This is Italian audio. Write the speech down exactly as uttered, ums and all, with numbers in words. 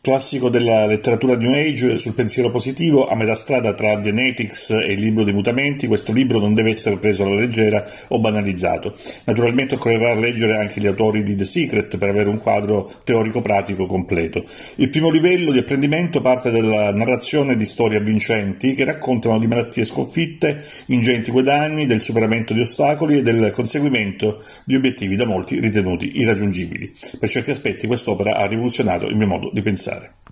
Classico della letteratura New Age sul pensiero positivo, a metà strada tra The Natics e il libro dei mutamenti, questo libro non deve essere preso alla leggera o banalizzato. Naturalmente occorrerà leggere anche gli autori di The Secret per avere un quadro teorico-pratico completo. Il primo livello di apprendimento parte dalla narrazione di storie avvincenti che raccontano di malattie sconfitte, ingenti guadagni, del superamento di ostacoli e del conseguimento di obiettivi da molti ritenuti irraggiungibili. Per certi aspetti quest'opera ha rivoluzionato il mio modo di pensare.